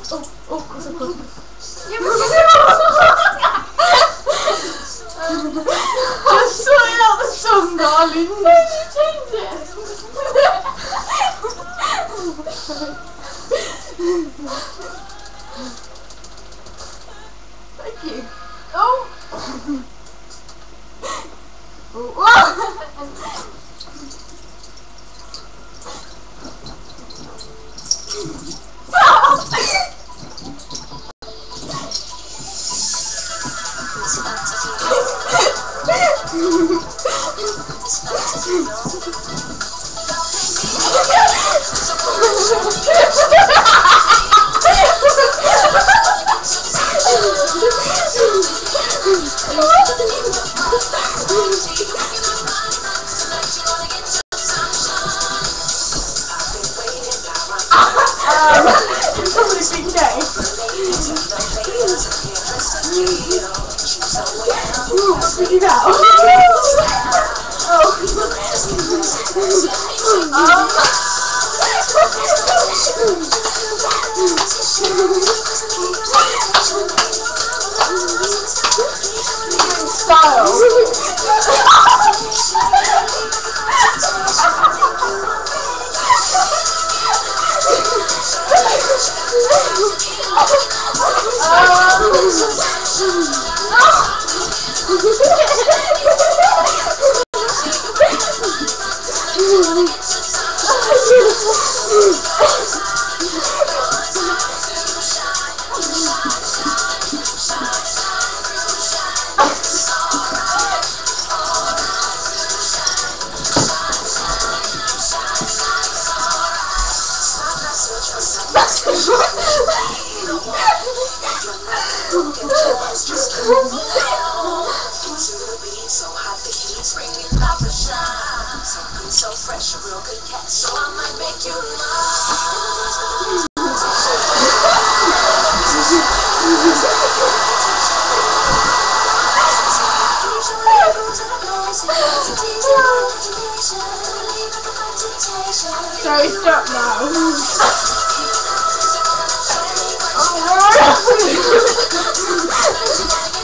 고소 고소. Just sorting out the song, darling. Change it. Thank you. Oh. So fresh, a real good catch. So I might make you mine. Sorry, stop now. Oh,